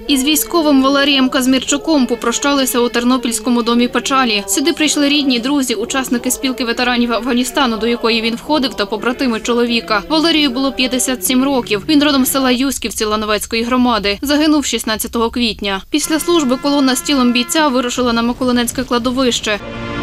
Із військовим Валерієм Казмірчуком попрощалися у Тернопільському домі печалі. Сюди прийшли рідні, друзі, учасники спілки ветеранів Афганістану, до якої він входив, та побратими чоловіка. Валерію було 57 років. Він родом з села Юськівці Лановецької громади. Загинув 16 квітня. Після служби колона з тілом бійця вирушила на Миколинецьке кладовище.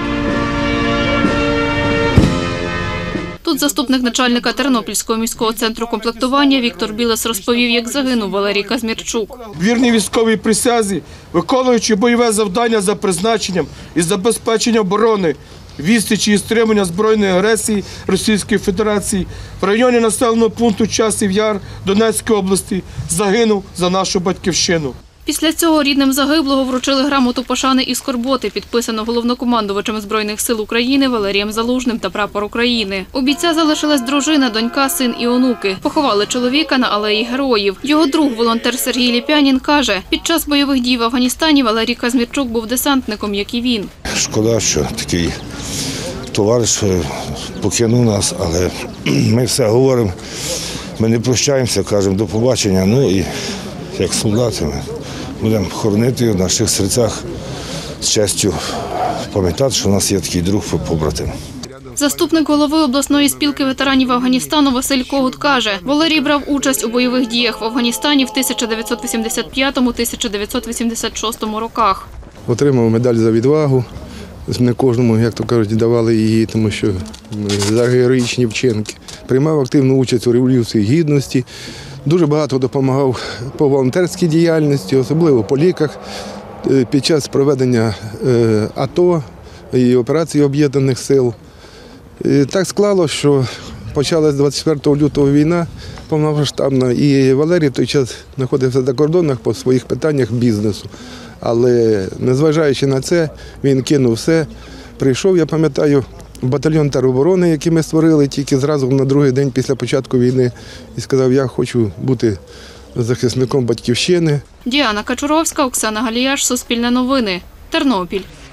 Тут заступник начальника Тернопільського міського центру комплектування Віктор Білес розповів, як загинув Валерій Казмірчук. Вірний військовій присязі, виконуючи бойове завдання за призначенням і забезпечення оборони, відсічі і стримання збройної агресії Російської Федерації в районі населеного пункту Часів Яр Донецької області, загинув за нашу батьківщину. Після цього рідним загиблого вручили грамоту пошани і скорботи, підписану головнокомандувачем Збройних сил України Валерієм Залужним та прапор України. У бійця залишилась дружина, донька, син і онуки. Поховали чоловіка на алеї Героїв. Його друг, волонтер Сергій Ліпянін, каже, під час бойових дій в Афганістані Валерій Казмірчук був десантником, як і він. Шкода, що такий товариш покинув нас, але ми все говоримо, ми не прощаємося, кажемо до побачення, ну і як солдати ми будемо хоронити в наших серцях з честю, пам'ятати, що у нас є такий друг побратим. Заступник голови обласної спілки ветеранів Афганістану Василь Когут каже, Валерій брав участь у бойових діях в Афганістані в 1985-1986 роках. Отримав медаль за відвагу. Не кожному, як то кажуть, давали її, тому що за героїчні вчинки. Приймав активну участь у Революції Гідності. Дуже багато допомагав по волонтерській діяльності, особливо по ліках, під час проведення АТО і операції Об'єднаних сил. І так склало, що почалась 24 лютого війна повномасштабна, і Валерій в той час знаходився за кордонах по своїх питаннях бізнесу. Але незважаючи на це, він кинув все. Прийшов, я пам'ятаю, в батальйон тероборони, який ми створили тільки зразу на другий день після початку війни, і сказав, я хочу бути захисником батьківщини. Діана Качуровська, Оксана Галіяш, Суспільне новини, Тернопіль.